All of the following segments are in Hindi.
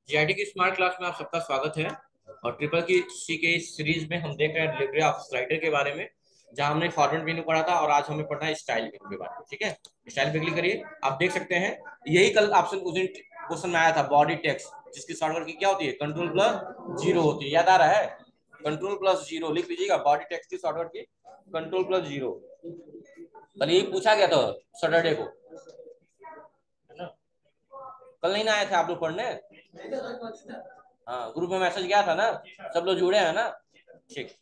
जीआईटी की स्मार्ट क्लास में आप सबका स्वागत है। और ट्रिपल की सी के इस सीरीज में हम देख रहे हैं डिलीवरी ऑफ राइटर के बारे में, जहां हमने फॉर्मेट मेनू पढ़ा था और आज हमें पढ़ना है स्टाइल मेनू के बारे में। ठीक है, स्टाइल पे क्लिक करिए। आप देख सकते हैं यही कल ऑप्शन उस दिन क्वेश्चन में आया था, बॉडी टेक्स्ट, जिसकी शॉर्टकट की क्या होती है, कंट्रोल प्लस जीरो होती है। याद आ रहा है? कंट्रोल प्लस जीरो लिख लीजिएगा, बॉडी टेक्स्ट की शॉर्टकट की कंट्रोल प्लस जीरो। कल यही पूछा गया था सैटरडे को, है ना? कल नहीं ना आए थे आप लोग पढ़ने? हाँ, ग्रुप में मैसेज गया था ना, सब लोग जुड़े हैं ना? ठीक।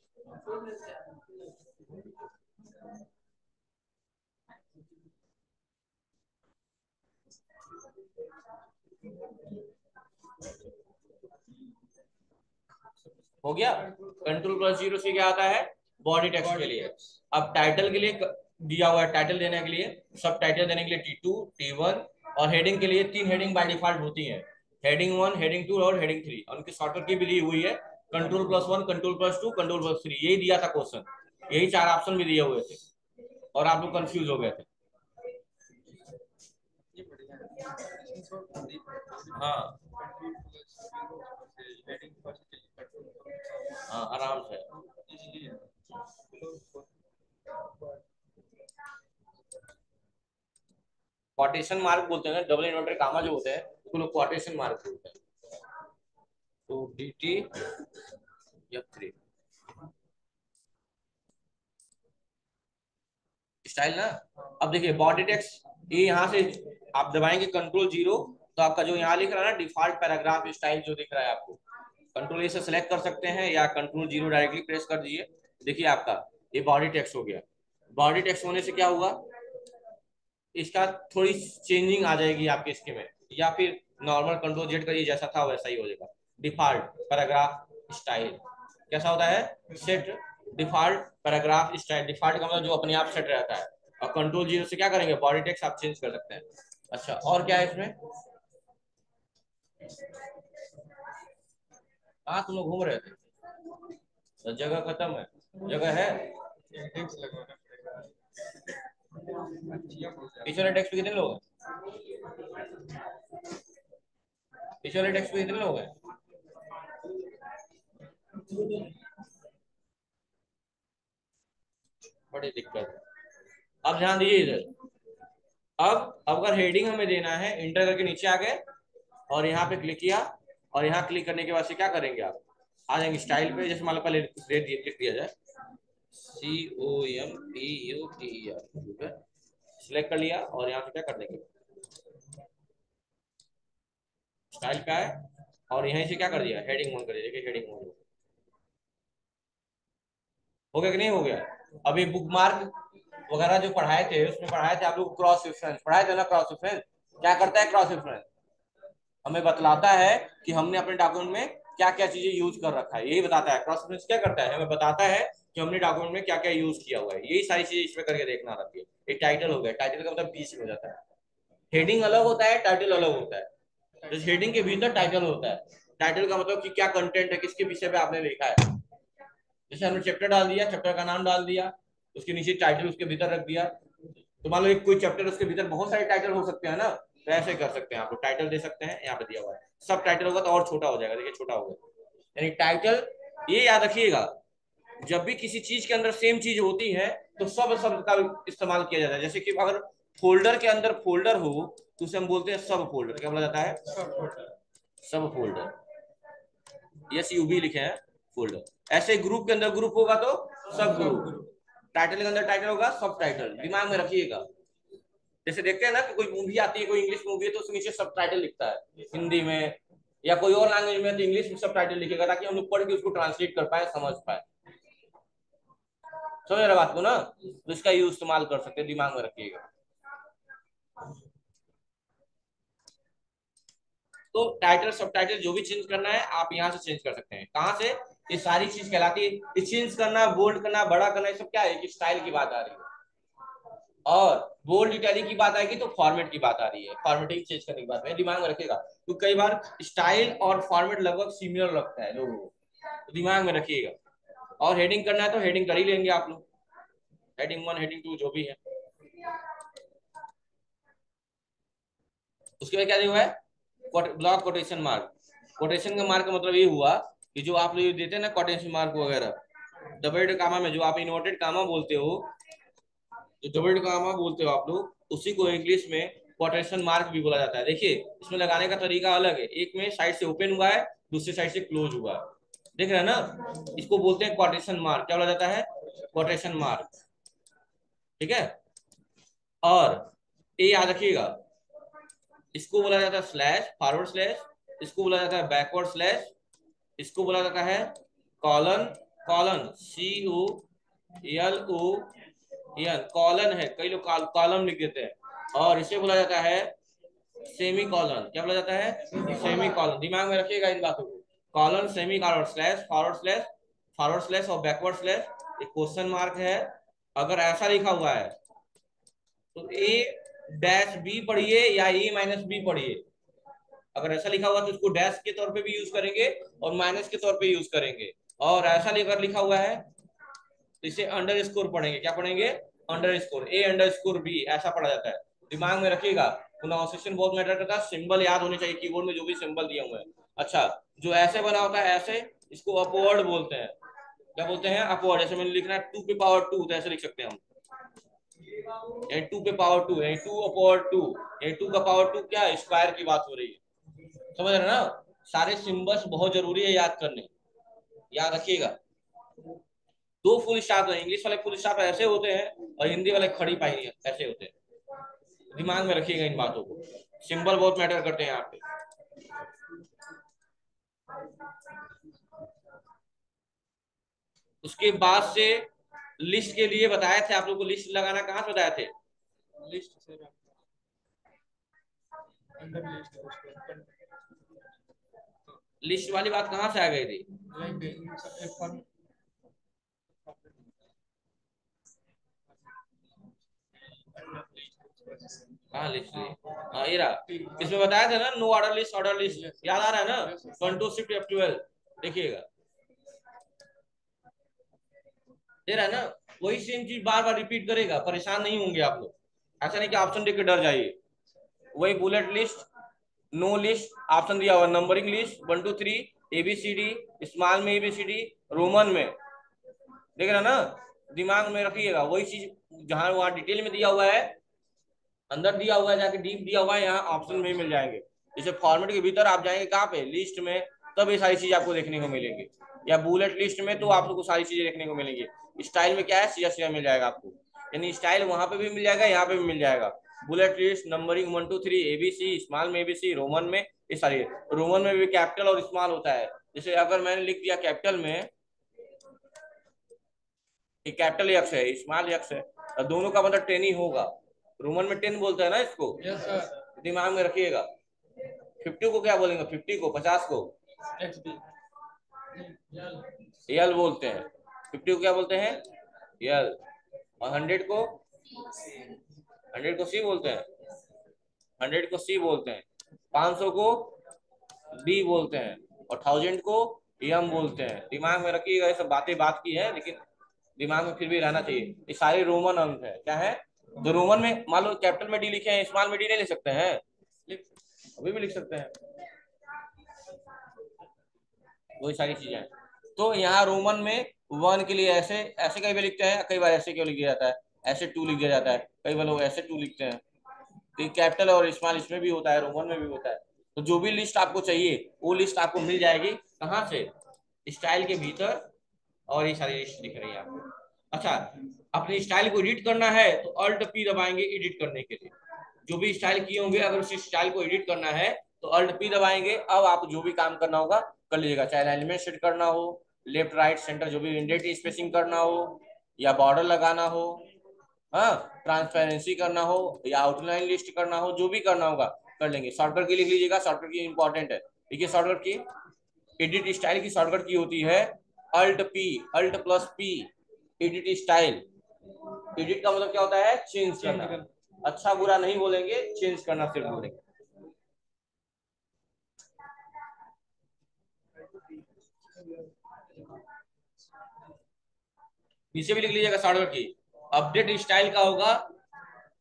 हो गया। कंट्रोल प्लस जीरो से क्या आता है, बॉडी टेक्स्ट के लिए। अब टाइटल के लिए दिया हुआ है, टाइटल देने के लिए, सब टाइटल देने के लिए T2 T1, और हेडिंग के लिए तीन हेडिंग बाय डिफॉल्ट होती है, हेडिंग 1, हेडिंग 2 और हेडिंग 3। उनकी शॉर्टकट की भी दी हुई है, control plus 1, control plus 2, control plus 3। यही दिया था क्वेश्चन, यही चार ऑप्शन भी दिए हुए थे और आप लोग कंफ्यूज हो गए थे। हाँ हाँ, आराम से। क्वाटेशन मार्क बोलते हैं ना, डबल इन्वर्टेड कामा जो होते हैं उसको लोग क्वाटेशन मार्क बोलते हैं। तो DT F3 स्टाइल ना। अब देखिए बॉडी टेक्स्ट, ये यहाँ से आप दबाएंगे कंट्रोल जीरो, तो आपका जो यहाँ लिख रहा है ना डिफॉल्ट पैराग्राफ स्टाइल जो दिख रहा है आपको, कंट्रोल ए से सेलेक्ट कर सकते हैं या कंट्रोल जीरो डायरेक्टली प्रेस कर दीजिए। देखिए आपका ये बॉडी टेक्स्ट हो गया। बॉडी टेक्स्ट होने से क्या हुआ, इसका थोड़ी चेंजिंग आ जाएगी आपके इसके में, या फिर नॉर्मल कंट्रोल जेड करिए, जैसा था वैसा ही हो जाएगा। डिफॉल्ट पैराग्राफ स्टाइल कैसा होता है, set default paragraph style. Default का मतलब जो अपने आप सेट रहता है, और कंट्रोल जीरो से क्या करेंगे, बॉडी टेक्स्ट आप चेंज कर सकते हैं। अच्छा, और क्या है इसमें? कहाँ तुम लोग घूम रहे थे? तो जगह खत्म है, जगह है। पीछे वाले टेक्स्ट पे कितने लोग हैं? पीछे वाले टेक्स्ट पे कितने लोग हैं? बड़ी दिक्कत है। अब ध्यान दीजिए इधर। अब अगर हेडिंग हमें देना है, इंटर करके नीचे आ गए और यहाँ पे क्लिक किया, और यहाँ क्लिक करने के बाद से क्या करेंगे, आप आ जाएंगे स्टाइल पे। जैसे मान लो पहले लिख दिया जाए COMPUTER, ठीक है, सिलेक्ट कर लिया और यहाँ पे क्या कर देंगे, स्टाइल पे आए और यहीं से क्या कर दिया, हेडिंग वन कर दिया। देखिए हेडिंग वन हो गया कि नहीं हो गया? अभी बुक मार्क वगैरह जो पढ़ाए थे, उसमें पढ़ाए थे आप लोग क्रॉस रेफरेंस, पढ़ाए थे ना क्रॉस रेफरेंस? क्या करता है क्रॉस रेफरेंस? हमें बतलाता है कि हमने अपने डॉक्यूमेंट में क्या क्या चीजें यूज कर रखा है, यही बताता है। क्रॉस रेफरेंस क्या करता है, हमें बताता है कि हमने डॉक्यूमेंट में क्या क्या यूज किया हुआ है। यही सारी चीजें इसमें करके देखना रहती है। एक टाइटल हो गया, टाइटल का मतलब बीच में हो जाता है। हेडिंग अलग होता है, टाइटल अलग होता है। तो हेडिंग के भीतर टाइटल होता है। टाइटल का मतलब कि क्या कंटेंट है, किसके विषय पे आपने लिखा है। जैसे हमने चैप्टर डाल दिया, चैप्टर का नाम डाल दिया, उसके नीचे टाइटल उसके भीतर रख दिया। तो मान लो एक कोई चैप्टर, उसके भीतर बहुत सारे टाइटल हो सकते हैं ना, तो ऐसे कर सकते हैं। आप लोग टाइटल दे सकते हैं, यहाँ पे दिया हुआ है। सब टाइटल होगा तो और छोटा हो जाएगा, देखिए छोटा हो गया। यानी टाइटल, ये याद रखिएगा, जब भी किसी चीज के अंदर सेम चीज होती है तो सब शब्द का इस्तेमाल किया जाता है। जैसे कि अगर फोल्डर के अंदर फोल्डर हो तो उसे हम बोलते हैं सब फोल्डर। क्या बोला जाता है? सब फोल्डर। यस यू भी लिखे हैं, फोल्डर। ऐसे ग्रुप के अंदर ग्रुप होगा तो सब ग्रुप। टाइटल के अंदर टाइटल होगा, सब टाइटल। दिमाग में रखिएगा। जैसे देखते हैं ना कि कोई मूवी आती है, कोई इंग्लिश मूवी है, तो उसके नीचे सब टाइटल लिखता है हिंदी में, या कोई और लैंग्वेज में तो इंग्लिश में सब टाइटल लिखेगा, ताकि हम लोग पढ़ के उसको ट्रांसलेट कर पाए, समझ पाए। समझ रहे बात को ना? तो इसका यूज इस्तेमाल कर सकते हैं, दिमाग में रखिएगा। तो टाइटल सब टाइटल जो भी चेंज करना है आप यहाँ से चेंज कर सकते हैं। कहाँ से? ये सारी चीज कहलाती है। ये चेंज करना, बोल्ड करना, बड़ा करना, ये सब क्या है कि स्टाइल की बात आ रही है। और बोल्ड इटैलिक की बात आएगी तो फॉर्मेट की बात आ रही है, फॉर्मेटिंग चेंज करने की बात है। दिमाग में रखिएगा, तो कई बार स्टाइल और फॉर्मेट लगभग सिमिलर लगता है लोगों को, तो दिमाग में रखिएगा। और हेडिंग करना है तो हेडिंग कर ही लेंगे आप लोग, हेडिंग वन, हेडिंग टू, जो भी है। उसके बाद क्या दिया हुआ है, ब्लॉक कोटेशन मार्क। कोटेशन का मार्क का मतलब ये हुआ कि जो आप लोग देते हैं ना कोटेशन मार्क वगैरह, डबल कामा में जो आप इन्वर्टेड कामा बोलते हो, जो डबल कामा बोलते हो आप लोग, उसी को इंग्लिश में कोटेशन मार्क भी बोला जाता है। देखिए इसमें लगाने का तरीका अलग है, एक में साइड से ओपन हुआ है, दूसरी साइड से क्लोज हुआ है, देख रहे हैं ना, इसको बोलते हैं कोटेशन मार्क। क्या बोला जाता है? Quotation mark. ठीक है। और ये याद रखिएगा, इसको बोला जाता है स्लैश, फॉरवर्ड स्लैश, इसको बोला जाता है बैकवर्ड स्लैश, इसको बोला जाता है कॉलन। कॉलन COLON, कॉलन है, कई लोग कॉलम लिख देते हैं, और इसे बोला जाता है सेमी कॉलन। क्या बोला जाता है? Semicolon. दिमाग में रखिएगा इन बातों को। Colon, semicolon, slash, forward slash, forward slash और बैकवर्ड स्लैश, एक क्वेश्चन मार्क है। अगर ऐसा लिखा हुआ है तो ए डैश बी पढ़िए या E-B पढ़िए। अगर ऐसा लिखा हुआ तो इसको डैश के तौर पे भी यूज करेंगे और माइनस के तौर पे यूज करेंगे, और ऐसा अगर लिखा हुआ है तो इसे अंडर स्कोर पढ़ेंगे। क्या पढ़ेंगे? अंडर स्कोर, A_B, ऐसा पढ़ा जाता है। दिमाग में रखिएगा, प्रोनाउंसिएशन बहुत मैटर करता है, सिंबल याद होने चाहिए कीबोर्ड में जो भी सिंबल दिए हुए हैं। अच्छा, जो ऐसे बना होता है ऐसे, इसको अपवर्ड बोलते हैं। क्या बोलते हैं? अपवर्ड। जैसे मैंने लिखना है 2 पे पावर 2, तो ऐसे लिख सकते हैं हम, 2 पे पावर 2, 2 अपॉवर 2, 2 का पावर 2 क्या है? स्क्वायर की बात हो रही है। समझ रहे ना? सारे सिंबल्स बहुत जरूरी है याद करने, याद रखिएगा। दो फुल स्टॉप है, इंग्लिश वाले फुल स्टॉप ऐसे होते हैं और हिंदी वाले खड़ी पाई ऐसे होते हैं। दिमाग में रखिएगा इन बातों को, सिंबल बहुत मैटर करते हैं यहाँ पे। उसके बाद से लिस्ट के लिए बताए थे आप लोग को, लिस्ट लगाना कहाँ से बताए थे? लिस्ट से अंडर लिस्ट, लिस्ट वाली बात कहाँ से आ गई थी? हाँ लिस्ट, हाँ ये रहा। इसमें बताया था ना, no order list, order list, याद आ रहा है ना? कंट्रोल शिफ्ट F12, देखिएगा दे रहा है ना? वही सेम चीज बार बार रिपीट करेगा, परेशान नहीं होंगे आप लोग। ऐसा नहीं कि ऑप्शन देख के डर जाइए। वही bullet list, no list, option दिया हुआ नंबरिंग लिस्ट 1 2 3, ABCD, स्मॉल में ABCD, रोमन में, देख रहा ना? दिमाग में रखिएगा वही चीज, जहां वहां डिटेल में दिया हुआ है, अंदर दिया हुआ है, जाके डीप दिया हुआ है, यहाँ ऑप्शन में मिल जाएंगे। जैसे फॉर्मेट के भीतर आप जाएंगे कहाँ पे? लिस्ट में, तब ये सारी चीज आपको देखने को मिलेंगी, या बुलेट लिस्ट में तो आप लोग को सारी चीजें देखने को मिलेंगी। स्टाइल में क्या है? सीधा सीधा मिल जाएगा आपको, यानी स्टाइल वहां पे भी मिल जाएगा, यहाँ पे भी मिल जाएगा। Bullet list, numbering 1 2 3, ABC, small में ABC, रोमन में, ये सारी। रोमन में भी कैपिटल और स्मॉल होता है। जैसे अगर मैंने लिख दिया कैपिटल में, कैपिटल एक्स है, स्मॉल एक्स है, और दोनों का मतलब 10 ही होगा। रोमन में 10 बोलते हैं ना इसको। Yes sir. दिमाग में रखिएगा। 50 को क्या बोलेंगे? 50 को, 50 को यल बोलते हैं। 50 को क्या बोलते हैं? यल। और 100 को, 100 को सी बोलते हैं, 100 को सी बोलते हैं। 500 को बी बोलते हैं, और 1000 को यम बोलते हैं। दिमाग में रखिएगा, ये सब बातें बात की है, लेकिन दिमाग में फिर भी रहना चाहिए। ये सारे रोमन अंक है। क्या है? तो रोमन में मान लो कैपिटल में डी लिखे हैं, स्मॉल में डी नहीं लिख सकते हैं? अभी भी लिख सकते हैं, वही सारी चीजें हैं। तो यहाँ रोमन में 1 के लिए ऐसे ऐसे कई बार लिखते हैं, कई बार ऐसे क्यों लिख दिया जाता है, ऐसे 2 लिख दिया जाता है, कई बार लोग ऐसे 2 लिखते हैं। तो कैपिटल और स्मॉल इसमें भी होता है, रोमन में भी होता है। तो जो भी लिस्ट आपको चाहिए वो लिस्ट आपको मिल जाएगी। कहाँ से? स्टाइल के भीतर, और ये सारी लिस्ट दिख रही है आपको। अच्छा, अपने स्टाइल को एडिट करना है तो अल्ट P दबाएंगे एडिट करने के लिए। जो भी स्टाइल किए होंगे, अगर उस स्टाइल को एडिट करना है तो अल्ट P दबाएंगे। अब आप जो भी काम करना होगा कर लीजिएगा, चाहे एलिमेंट सेट करना हो, लेफ्ट राइट सेंटर जो भी इंडेंट स्पेसिंग करना हो, या बॉर्डर लगाना हो, हाँ, ट्रांसपेरेंसी करना हो, या आउटलाइन लिस्ट करना हो, जो भी करना होगा कर लेंगे। शॉर्टकट की लिख लीजिएगा, शॉर्टकट की इंपॉर्टेंट है। देखिए शॉर्टकट की, एडिट स्टाइल की शॉर्टकट की होती है Alt P, Alt plus P, edit style. Edit का मतलब क्या होता है? चेंज करना। अच्छा बुरा नहीं बोलेंगे, चेंज करना सिर्फ बोलेंगे। नीचे भी लिख लीजिएगा शॉर्टकट की। अपडेट स्टाइल का होगा,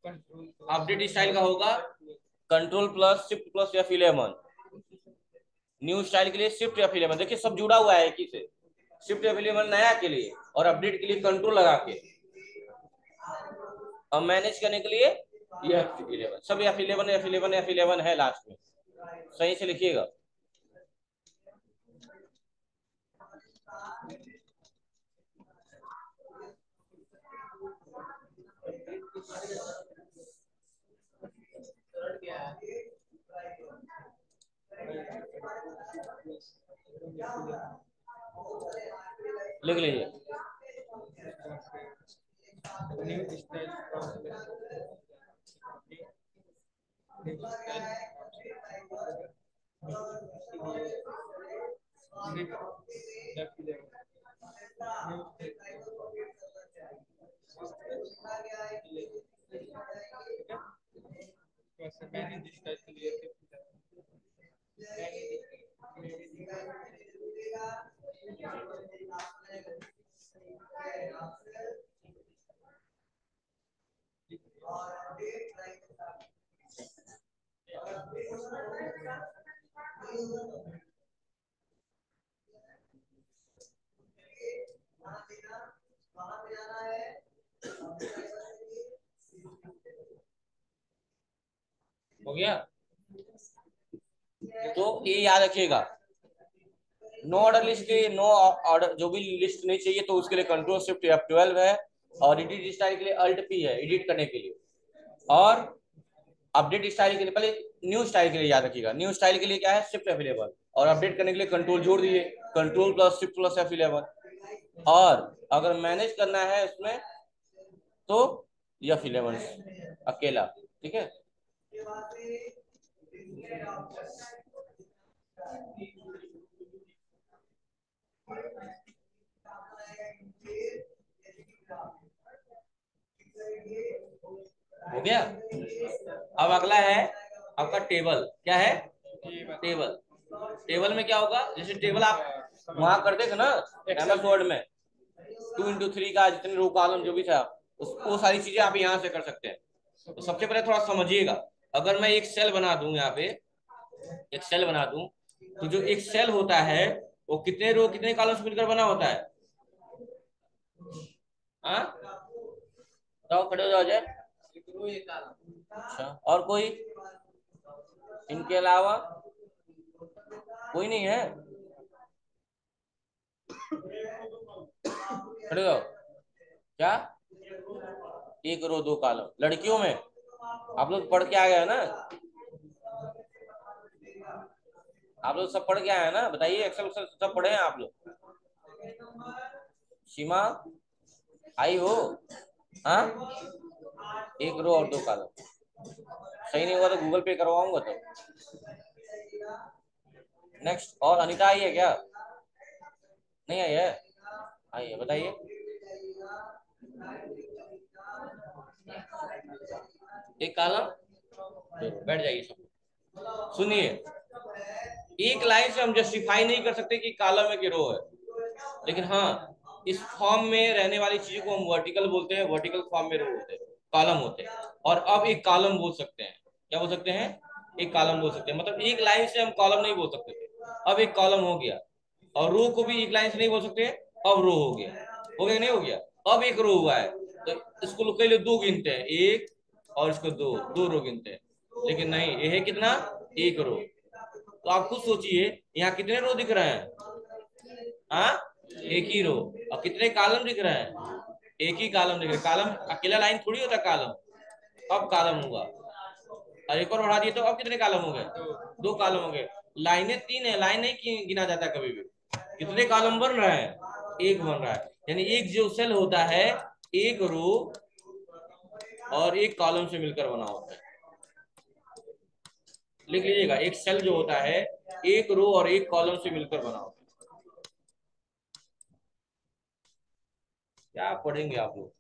अपडेट स्टाइल का होगा control plus shift plus F11, new style के लिए शिफ्ट F11, देखिए सब जुड़ा हुआ है एक ही से। शिफ्ट F11 नया के लिए और अपडेट के लिए कंट्रोल लगा के, और मैनेज करने के लिए ये F11, सब F11 F11 F11 है लास्ट में, सही से लिखिएगा। लिख लीजिए। न्यू स्टाइल मैंने स्टाइल के लिए हो गया। तो ये याद रखिएगा, नो ऑर्डर लिस्ट के लिए नो ऑर्डर, जो भी लिस्ट नहीं चाहिए तो उसके लिए कंट्रोल शिफ्ट F12 है, और एडिट स्टाइल के लिए अल्ट P है एडिट करने के लिए, और अपडेट स्टाइल के लिए, पहले न्यू स्टाइल के लिए याद रखिएगा, न्यू स्टाइल के लिए क्या है शिफ्ट F11, और अपडेट करने के लिए कंट्रोल जोड़ दिए, control plus shift plus F11, और अगर मैनेज करना है उसमें तो F11 अकेला, ठीक है। हो गया। अब अगला है आपका टेबल, क्या है टेबल। टेबल में क्या होगा, जैसे टेबल आप वहां करते थे ना MS वर्ड में 2x3 का जितने रो कॉलम जो भी था, वो सारी चीजें आप यहाँ से कर सकते हैं। तो सबसे पहले थोड़ा समझिएगा, अगर मैं एक सेल बना दूं, यहाँ पे एक सेल बना दूं, तो जो एक सेल होता है वो कितने रो कितने कॉलम से मिलकर बना होता है, हाँ तो खड़े हो जाओ जाए। अच्छा, और कोई इनके अलावा कोई नहीं है, खड़े हो जाओ। क्या, एक रो दो कॉलम लड़कियों में, आप लोग पढ़ के आ गए ना, आप लोग सब पढ़ के आए हैं ना, बताइए एक्सेल सब पढ़े हैं आप लोग। सीमा आई हो, हाँ एक रो और दो कॉलम, सही नहीं हुआ तो गूगल पे करवाऊंगा तो। नेक्स्ट, और अनीता आई है क्या, नहीं आई है, आई है बताइए। एक कॉलम, बैठ जाइए सब। सुनिए, एक लाइन से हम जस्टिफाई नहीं कर सकते कि कॉलम है कि रो है, लेकिन हाँ इस फॉर्म में रहने वाली चीजों को हम वर्टिकल बोलते हैं, वर्टिकल फॉर्म में रो होते हैं, कॉलम होते हैं। और अब एक कॉलम बोल सकते हैं, क्या बोल सकते हैं, एक कॉलम बोल सकते हैं, मतलब एक लाइन से हम कॉलम नहीं बोल सकते थे, अब एक कॉलम हो गया। और रो को भी एक लाइन से नहीं बोल सकते, अब रो हो गया, हो गया नहीं हो गया, अब एक रो हुआ है, तो इसको लोग पहले दो गिनते हैं, एक और इसको दो, दो रो गिनते हैं, लेकिन नहीं, ये है कितना, एक रो। तो आप खुद सोचिए यहाँ कितने रो दिख रहे हैं, हाँ एक ही रो, और कितने कॉलम दिख रहे हैं, एक ही कॉलम दिख रहा है, कॉलम अकेला लाइन थोड़ी होता कॉलम, अब कॉलम हुआ, और एक और बढ़ा दिए तो अब कितने कॉलम हो गए, दो कॉलम हो गए। लाइनें तीन है, लाइन नहीं गिना जाता कभी भी, कितने कॉलम बन रहा है, एक बन रहा है, यानी एक जो सेल होता है एक रो और एक कॉलम से मिलकर बना होता है। लिख लीजिएगा, एक सेल जो होता है एक रो और एक कॉलम से मिलकर बना होता है। क्या पढ़ेंगे आप लोग,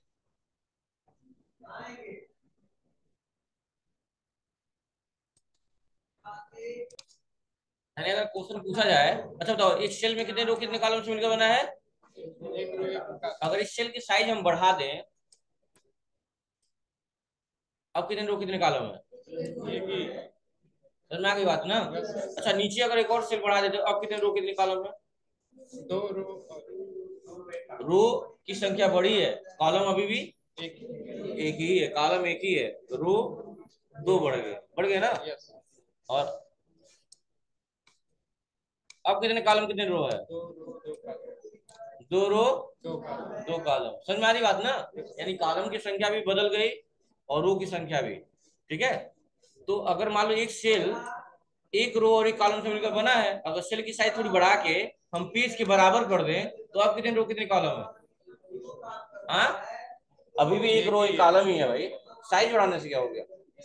यानी अगर क्वेश्चन पूछा जाए, अच्छा बताओ इस सेल में कितने रो कितने कॉलम से मिलकर बना है, अगर इस सेल की साइज हम बढ़ा दें, अब कितने रो कितने कॉलम है, समझ में आ गई बात ना। अच्छा नीचे अगर एक और सेल बढ़ा देते अब कितने रो कितने कॉलम है? 2 रो रो की संख्या बढ़ी है, कॉलम अभी भी एक एक ही है, कॉलम एक ही है, रो दो बढ़ गए ना। यस और अब कितने कॉलम कितने रो है? 2 रो 2 कॉलम दो रो 2 कॉलम दो कॉलम। समझ में आ रही बात ना। यानी कॉलम की संख्या भी बदल गई और रो की संख्या भी। ठीक है। तो अगर मान लो एक सेल एक रो और एक कॉलम से मिलकर बना है, अगर सेल की साइज थोड़ी बढ़ा के हम पेज के बराबर कर दें तो अब कितने रो कितने कॉलम है? हाँ अभी भी एक रो एक कॉलम ही है भाई, साइज बढ़ाने से क्या हो गया?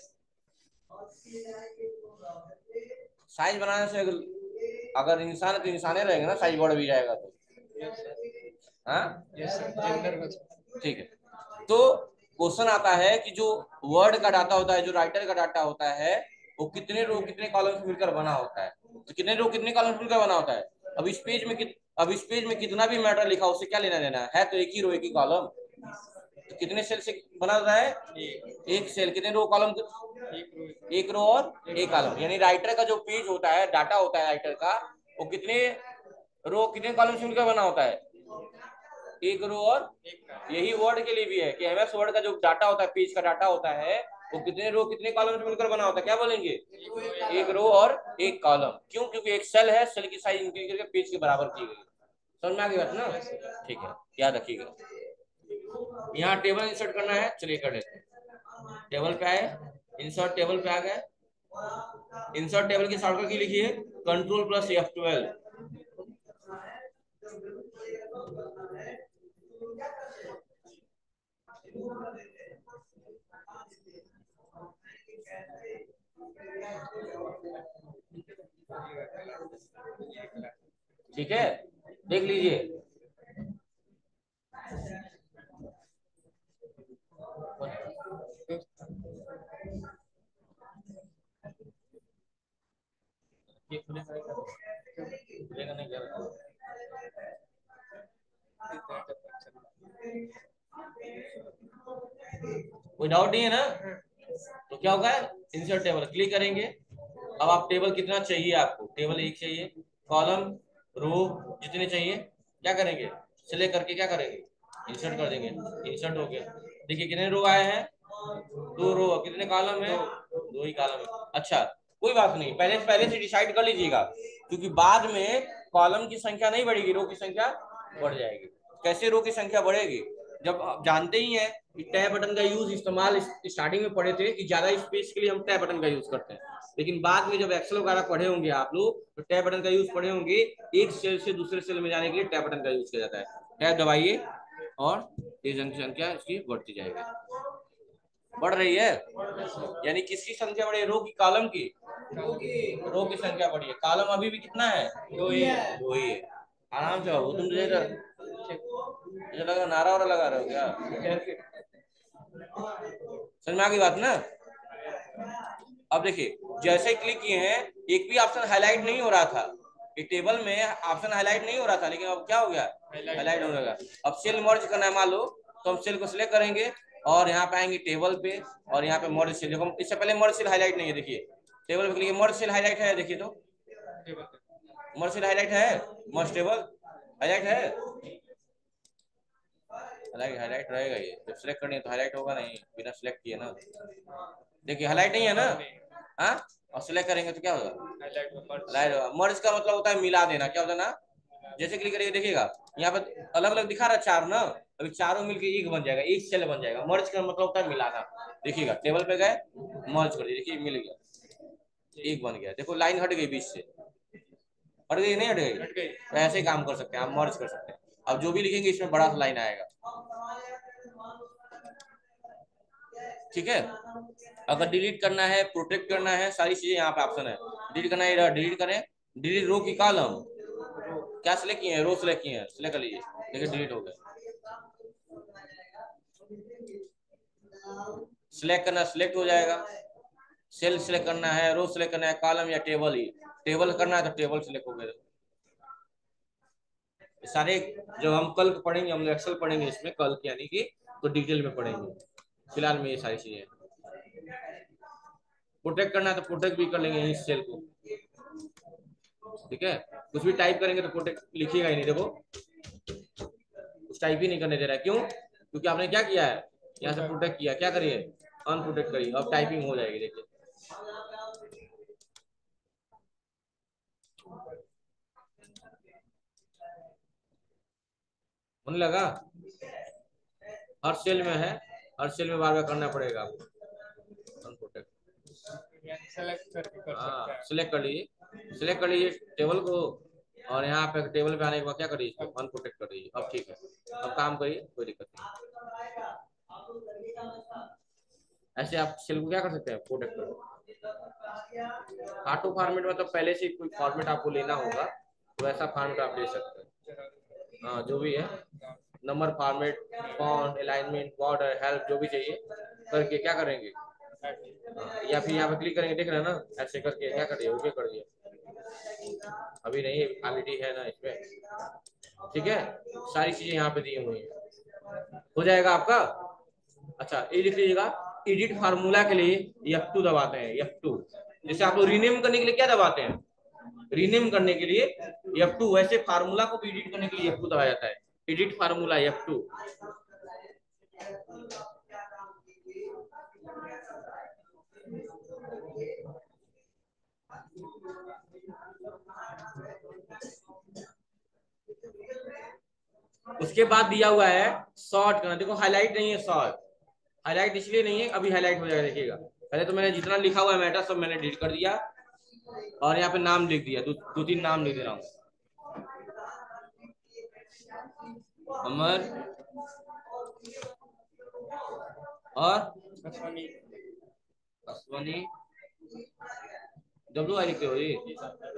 साइज बनाने से अगर इंसान तो इंसाने रहेंगे ना, साइज बढ़ भी जाएगा तो। हाँ यस सर जेंडर ठीक है। तो क्वेश्चन आता है कि जो वर्ड का डाटा होता है, जो राइटर का डाटा होता है, वो कितने रो कितने कॉलम से मिलकर बना होता है। तो कितने रो कितने कॉलम से मिलकर बना होता है? अब इस पेज में कितना भी मैटर लिखा उससे क्या लेना देना है तो एक ही रो एक ही कॉलम। तो कितने सेल से बना रहा है? एक सेल। कितने रो कॉलम? एक रो और एक कॉलम। यानी राइटर का जो पेज होता है, डाटा होता है राइटर का, वो कितने रो कितने कॉलम से मिलकर बना होता है? एक रो और यही वर्ड के लिए भी है कि एमएस वर्ड का जो डाटा होता है, पेज का डाटा होता है, वो कितने रो कितने कॉलम से मिलकर बना होता है? क्या बोलेंगे? एक रो और एक कॉलम। क्यों? क्योंकि एक सेल है, सेल की साइज इंक्रीज करके पेज के बराबर की गई। समझ में आ गई बात ना। ठीक है, याद रखिएगा। यहाँ टेबल इंसर्ट करना है, चलिए कर लेते हैं। टेबल पे आए, इंसर्ट टेबल पे आ गए। इंसर्ट टेबल की शॉर्टकट की लिखिए कंट्रोल प्लस F12। ठीक है, देख लीजिए। ये खुलेगा नहीं क्या? कोई डाउट नहीं है ना? तो क्या होगा, इंसर्ट टेबल क्लिक करेंगे। अब आप टेबल कितना चाहिए, आपको टेबल एक चाहिए, कॉलम रो जितने चाहिए क्या करेंगे, सिलेक्ट करके क्या करेंगे, इंसर्ट कर देंगे। इंसर्ट हो गया। देखिए कितने रो आए हैं? दो रो। कितने कॉलम है? दो ही कॉलम है। अच्छा कोई बात नहीं, पहले से डिसाइड कर लीजिएगा, क्योंकि बाद में कॉलम की संख्या नहीं बढ़ेगी, रो की संख्या बढ़ जाएगी। कैसे रो की संख्या बढ़ेगी? जब आप जानते ही हैं कि टैब बटन का यूज इस्तेमाल स्टार्टिंग में पढ़े थे कि ज्यादा स्पेस के लिए हम टैब बटन का यूज करते हैं, लेकिन बाद में जब एक्सेल वगैरह पढ़े होंगे आप लोग तो टैब बटन का यूज पढ़े होंगे। एक सेल से दूसरे सेल में जाने के लिए टैब बटन का यूज किया जाता है। टैब दबाइए और ये संख्या इसकी बढ़ती जाएगी, बढ़ रही है। यानी किसकी संख्या बढ़ी? रो की कॉलम की? रो की संख्या बढ़ी है। कॉलम अभी भी कितना है? दो ही है। दो ही है। आराम से बाबू, तुम मुझे लगा नारा वारा लगा रहे हो क्या? समझ में आ गई बात ना। अब देखिए जैसे ही क्लिक किए हैं एक भी ऑप्शन हाईलाइट नहीं हो रहा था, एक टेबल में ऑप्शन हाईलाइट नहीं हो रहा था, लेकिन अब क्या हो गया, हाईलाइट होने लगा। अब सेल मर्ज करना है मान लो, तो हम सेल को सिलेक्ट करेंगे और यहाँ पे आएंगे टेबल पे और यहाँ पे मर्ज सेल। देखो इससे पहले मर्ज सेल हाईलाइट नहीं है, देखिए टेबल पे क्लिक, मर्ज सेल हाईलाइट है, देखिए तो मर्ज सेल हाईलाइट है, मर्ज टेबल हाईलाइट है। हाईलाइट रहेगा, ये जब सिलेक्ट करनी है तो हाईलाइट होगा नहीं, बिना सिलेक्ट किए ना। देखिए हाईलाइट नहीं है ना। हाँ और सिलेक्ट करेंगे तो क्या होगा, हाईलाइट। मर्ज का मतलब होता है मिला देना, क्या होता है ना। जैसे क्लिक करिए देखिएगा यहाँ पे अलग अलग दिखा रहा है चार ना, अभी चारों मिलकर एक बन जाएगा, एक सेल बन जाएगा। मर्ज का मतलब होता है मिलाना। देखिएगा टेबल पे गए, मर्ज कर दिए, देखिए मिल गया, एक बन गया। देखो लाइन हट गई बीच से, हट गई नहीं हट गई? तो ऐसे ही काम कर सकते हैं आप, मर्ज कर सकते हैं। अब जो भी लिखेंगे इसमें बड़ा सा लाइन आएगा। ठीक है। अगर डिलीट करना है, प्रोटेक्ट करना है, सारी चीजें यहाँ पे ऑप्शन है। डिलीट करना है, डिलीट करें। डिलीट रो की कॉलम, क्या सिलेक्ट किए हैं, रो सिलेक्ट किए हैं, सिलेक्ट कर लीजिए, देखिए डिलीट हो गया। सिलेक्ट करना, सिलेक्ट हो जाएगा। सेल सिलेक्ट करना है, रो सिलेक्ट करना है, कॉलम या टेबल, ही टेबल करना है तो टेबल सिलेक्ट हो गया। सारे जब हम कल पढ़ेंगे, हम एक्सेल पढ़ेंगे इसमें कल यानी कि, तो डिटेल में पढ़ेंगे। फिलहाल में ये सारी चीजें प्रोटेक्ट करना है तो प्रोटेक्ट भी कर लेंगे इस सेल को, ठीक है। कुछ भी टाइप करेंगे तो प्रोटेक्ट लिखिएगा ही नहीं, देखो कुछ टाइप ही नहीं करने दे रहा है, क्यों? क्योंकि आपने क्या किया है, यहाँ से प्रोटेक्ट किया, क्या करिए, अनप्रोटेक्ट करिए, अब टाइपिंग हो जाएगी, देखिए। होने लगा, हर सेल में है, हर सेल में बार बार करना पड़ेगा आपको अनप्रोटेक्ट। सेलेक्ट करके कर हाँ सकते हैं। सिलेक्ट कर लीजिए टेबल को, और यहाँ पे टेबल पे आने के बाद क्या करिए, इसको अनप्रोटेक्ट कर दीजिए। अब ठीक है, अब काम करिए, कोई दिक्कत नहीं। ऐसे आप सेल को क्या कर सकते हैं, प्रोटेक्ट कर। ऑटो फॉर्मेट मतलब पहले से कोई फॉर्मेट आपको लेना होगा, तो ऐसा फॉर्मेट आप ले सकते हैं। हाँ जो भी है, number format, font, alignment, border, help, जो भी चाहिए करके क्या करेंगे, या फिर यहाँ पे क्लिक करेंगे, देख रहे हैं ना, ऐसे करके क्या करिए, ओके कर दिए। अभी नहीं, क्वालिटी है ना इसमें, ठीक है। सारी चीजें यहाँ पे दी हुई है, हो जाएगा आपका। अच्छा ये लिख लीजिएगा, एडिट फार्मूला के लिए F2 दबाते हैं, F2। जैसे आप लोग रीनेम करने के लिए क्या दबाते हैं, रीनेम करने के लिए F2, वैसे फार्मूला को भी एडिट करने के लिए F2 दबाया जाता है, एडिट फार्मूला F2। उसके बाद दिया हुआ है शॉर्ट करना, देखो हाईलाइट नहीं है, शॉर्ट हाईलाइट इसलिए नहीं है, अभी हाईलाइट हो जाएगा, देखिएगा। पहले तो मैंने जितना लिखा हुआ है मैटर सब मैंने डिलीट कर दिया, और यहाँ पे नाम लिख दिया, दो तीन नाम लिख दे रहा हूँ, अमर और अश्वनी, WI लिखते हो जी,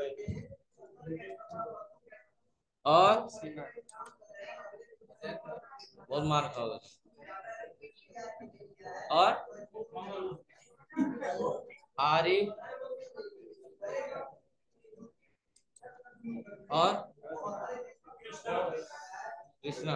और बहुत मार खाओगे, और आरिफ, और कृष्णा,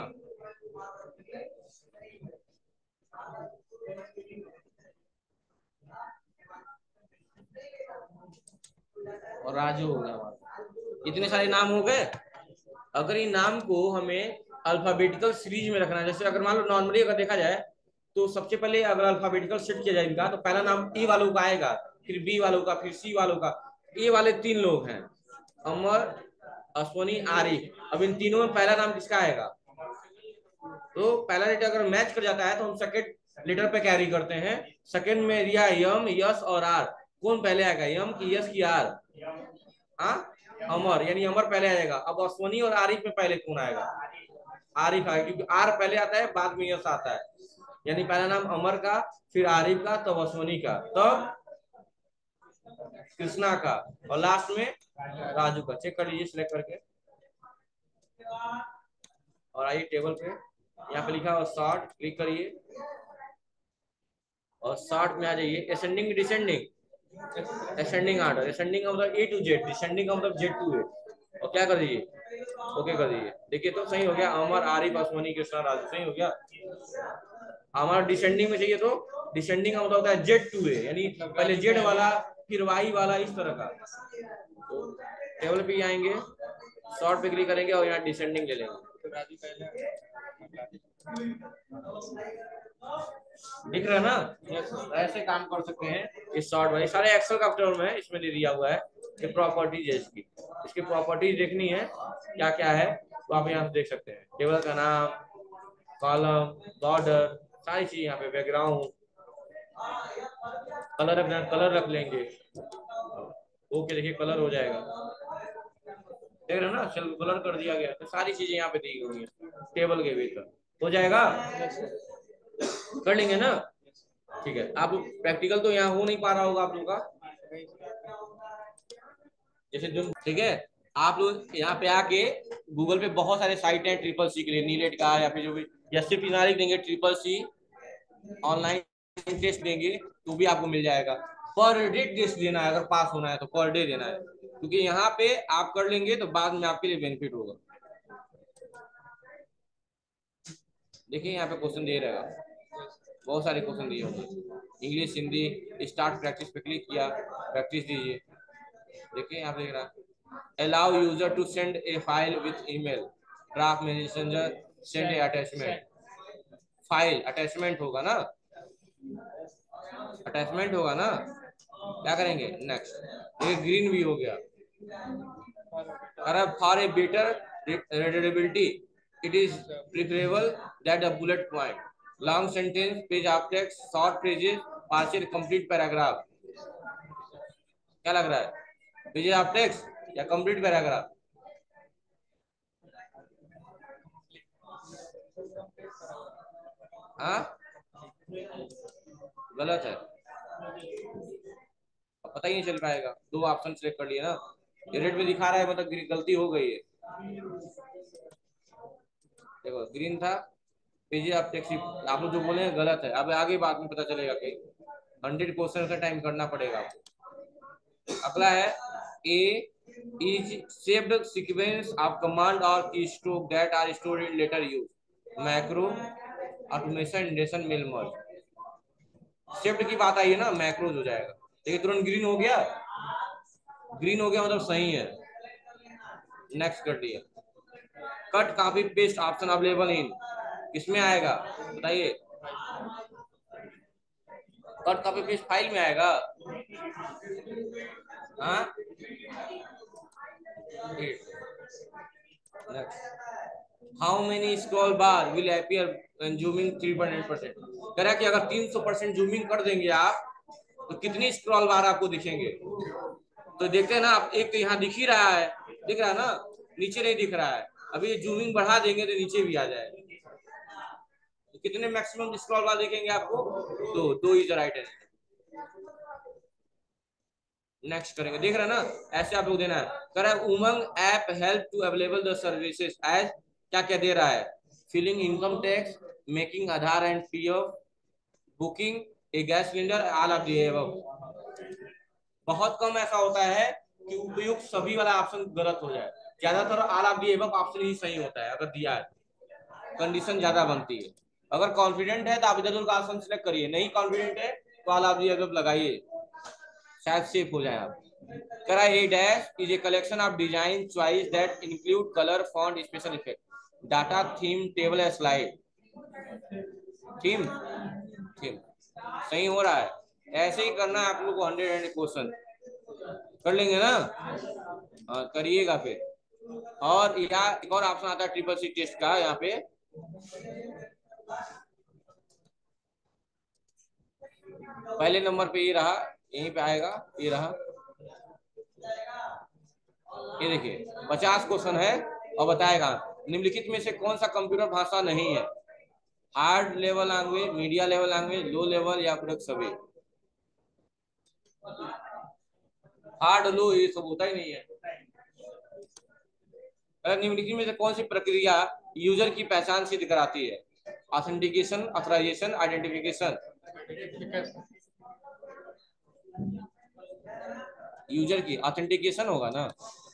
और राजू हो गया। इतने सारे नाम हो गए। अगर इन नाम को हमें अल्फाबेटिकल सीरीज में रखना है, जैसे अगर मान लो नॉर्मली अगर देखा जाए तो सबसे पहले अगर अल्फाबेटिकल सेट किया जाए इनका, तो पहला नाम ए वालों का आएगा, फिर बी वालों का, फिर सी वालों का। ए वाले 3 लोग हैं, अमर, अश्वनी, आरिफ। अब इन तीनों में पहला नाम किसका आएगा, तो पहला लेटर अगर मैच कर जाता है तो हम सेकंड लेटर पे कैरी करते हैं। सेकंड में रिया, यम, यस और आर, कौन पहले आएगा, यम की यस की आर, हाँ अमर, यानी अमर पहले आएगा। अब अश्वनी और आरिफ में पहले कौन आएगा, आरिफ आएगा, क्योंकि आर पहले आता है बाद में यस आता है, यानी पहला नाम अमर का, फिर आरिफ का, तब अश्वनी का, तब कृष्णा का, और लास्ट में राजू का। चेक कर लीजिए सिलेक्ट करके, और आइए टेबल पे, यहाँ पे लिखा हुआ शॉर्ट, क्लिक करिए और शॉर्ट में आ जाइए, ascending descending, ascending order, ascending का मतलब A to Z, डिसेंडिंग का मतलब Z to A, और क्या कर दीजिए, ओके कर दीजिए। देखिए तो सही हो गया, अमर, आरिफ, अश्वनी, कृष्णा, राजू, सही हो गया। हमारा डिसेंडिंग में चाहिए तो डिसेंडिंग का मतलब होता है Z to A, यानी पहले Z वाला फिर Y वाला, इस तरह का। तो टेबल पे आएंगे, शॉर्ट पे क्लिक करेंगे और यहाँ डिसेंडिंग ले लेंगे, दिख रहा है ना। ऐसे काम कर सकते हैं इस शॉर्ट वाली, सारे एक्सेल का टर्म है, इसमें दे दिया हुआ है। ये प्रॉपर्टीज है इसकी, इसकी प्रॉपर्टीज देखनी है क्या क्या है, तो आप यहाँ से देख सकते हैं, टेबल का नाम, कॉलम, बॉर्डर, सारी चीज यहाँ पे, बैकग्राउंड, कलर रखना कलर रख लेंगे, ओके देखिए कलर हो जाएगा, देख रहे हो ना, चल कलर कर दिया गया, तो सारी चीजें यहाँ पे दी हुई है टेबल के भीतर, हो जाएगा, कर लेंगे ना। ठीक है, आप प्रैक्टिकल तो यहाँ हो नहीं पा रहा होगा आप लोगों का, जैसे जो, ठीक है। आप लोग यहाँ पे आके गूगल पे बहुत सारे साइट हैं ट्रिपल सी के लिए, नीलेट का, या फिर जो भी, या सिर्फ इनारी देंगे ट्रिपल सी ऑनलाइन टेस्ट देंगे तो भी आपको मिल जाएगा। पर डे टेस्ट देना है, अगर पास होना है तो पर डे देना है, क्योंकि यहाँ पे आप कर लेंगे तो बाद में आपके लिए बेनिफिट होगा। देखिए यहाँ पे क्वेश्चन दे रहेगा, बहुत सारे क्वेश्चन दिए होंगे, इंग्लिश हिंदी। स्टार्ट प्रैक्टिस पे क्लिक किया, प्रैक्टिस दीजिए। देखिए यहाँ पे देख रहा, allow user to send a file with email, draft messenger, send a attachment. File attachment होगा ना, अटैचमेंट होगा ना, क्या करेंगे नेक्स्ट। ये ग्रीन भी हो गया। अरे for a better readability it is preferable that the bullet point, long sentence, page of text, short pages, partial complete paragraph. क्या लग रहा है, पेजेस ऑफ टेक्स्ट या कंप्लीट पैराग्राफ? हाँ, गलत है, अब पता ही नहीं चल पाएगा। दो ऑप्शन सिलेक्ट कर लिए ना, ये रेड में दिखा रहा है, मतलब गलती हो गई है। देखो ग्रीन था, पेज आप टेक्स्ट, आप लोग जो बोले हैं गलत है। अब आगे बाद में पता चलेगा कि 100 क्वेश्चन का टाइम करना पड़ेगा आपको। अगला है a is saved sequence of command और keystroke that are stored in later use, macro, automation, indentation, mail merge. Saved की बात आई है ना, मैक्रोज हो जाएगा। देखिए तुरंत ग्रीन हो गया, ग्रीन हो गया मतलब सही है। नेक्स्ट कर दिया। Cut copy paste option available in, किसमें आएगा बताइए? कट कॉपी पेस्ट फाइल में आएगा। हाँ, how many scroll bar will appear when zooming 3.8%? कह रहा है कि अगर 300% जूमिंग कर देंगे आप तो कितनी स्क्रॉल बार आपको दिखेंगे? तो देखते हैं ना आप, एक तो यहाँ दिख ही रहा है, दिख रहा है ना, नीचे नहीं दिख रहा है। अभी ये जूमिंग बढ़ा देंगे तो नीचे भी आ जाएगा। तो कितने मैक्सिमम स्क्रॉल बार दिखेंगे आपको? दो is the right answer. Next करेंगे, देख रहे हैं ना, ऐसे आप लोग देना है। कह रहा है Umang app help to available the services as, क्या क्या दे रहा है? Filling income tax, making Aadhaar and PF, booking a gas cylinder, all of the above. बहुत कम ऐसा होता है कि उपयुक्त सभी वाला ऑप्शन गलत हो जाए, ज्यादातर all of the above option ही सही होता है अगर दिया है, कंडीशन ज्यादा बनती है। अगर कॉन्फिडेंट है तो आप इधर उधर का ऑप्शन सिलेक्ट करिए, नहीं कॉन्फिडेंट है तो ऑल ऑफ द अबव लगाइए, शायद सेफ हो जाए आप। करा a dash is a collection of design choice that include colour, font, special effect, data, theme, table या स्लाइड। थीम, थीम सही हो रहा है। ऐसे ही करना है आप लोग को 100 क्वेश्चन कर लेंगे ना। हाँ करिएगा फिर। और यहाँ एक और ऑप्शन आता है ट्रिपल सी टेस्ट का, यहाँ पे पहले नंबर पे ये रहा, यहीं पे आएगा, ये रहा, ये देखिए 50 क्वेश्चन है और बताएगा निम्नलिखित में से कौन सा कंप्यूटर भाषा नहीं है? Hard level language, media level language, low level या फिर सभी। हार्ड लो ये सब होता ही नहीं है। निम्नलिखित में से कौन सी प्रक्रिया यूजर की पहचान सिद्ध कराती है? Authentication, authorization, identification. यूजर की ऑथेंटिकेशन होगा ना,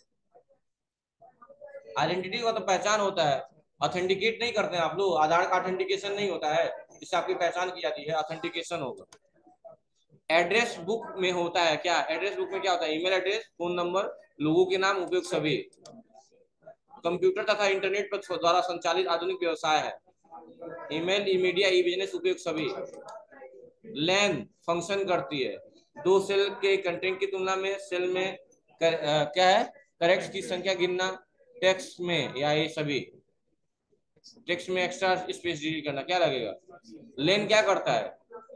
आइडेंटिटी का तो पहचान होता है, ऑथेंटिकेट नहीं करते हैं आप लोग, आधार का ऑथेंटिकेशन नहीं होता है, इससे आपकी पहचान की जाती है, ऑथेंटिकेशन होगा। एड्रेस बुक में होता है क्या? एड्रेस बुक में क्या होता है? ईमेल एड्रेस, फोन नंबर, लोगों के नाम, उपयोग सभी। कंप्यूटर तथा इंटरनेट पर द्वारा संचालित आधुनिक व्यवसाय है। Email, e media, e business, उपयोग सभी। लैन फंक्शन करती है, दो सेल के कंटेंट की तुलना में सेल में क्या है? करेक्ट की संख्या गिनना, टेक्स्ट में या ये सभी। टेक्स्ट में एक्स्ट्रा स्पेस डिलीट करना, क्या लगेगा? लेन क्या करता है?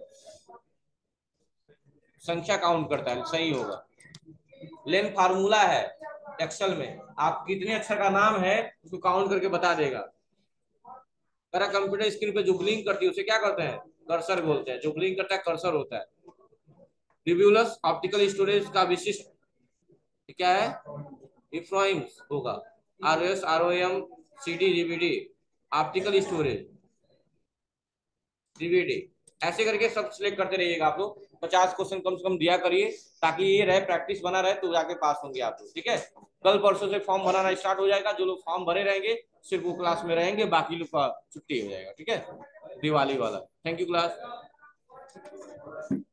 संख्या काउंट करता है, सही होगा। लेन फार्मूला है एक्सेल में, आप कितने अक्षर का नाम है उसको काउंट करके बता देगा। अगर कंप्यूटर स्क्रीन पे जो ब्लिंक करती है उसे क्या कहते हैं? कर्सर बोलते हैं, जो ब्लिंक करता है कर्सर होता है। रिव्यूलस ऑप्टिकल स्टोरेज का विशिष्ट क्या है? इफ्राइम्स होगा। ROS, ROM, CD, DVD, optical storage, DVD. ऐसे करके सब सिलेक्ट करते रहिएगा आप लोग। 50 क्वेश्चन कम से कम दिया करिए ताकि ये रहे, प्रैक्टिस बना रहे, तो जाके पास होंगे आप लोग, ठीक है। कल परसों से फॉर्म भराना स्टार्ट हो जाएगा। जो लोग फॉर्म भरे रहेंगे सिर्फ वो क्लास में रहेंगे, बाकी लोग का छुट्टी हो जाएगा। ठीक है, दिवाली वाला। Thank you class.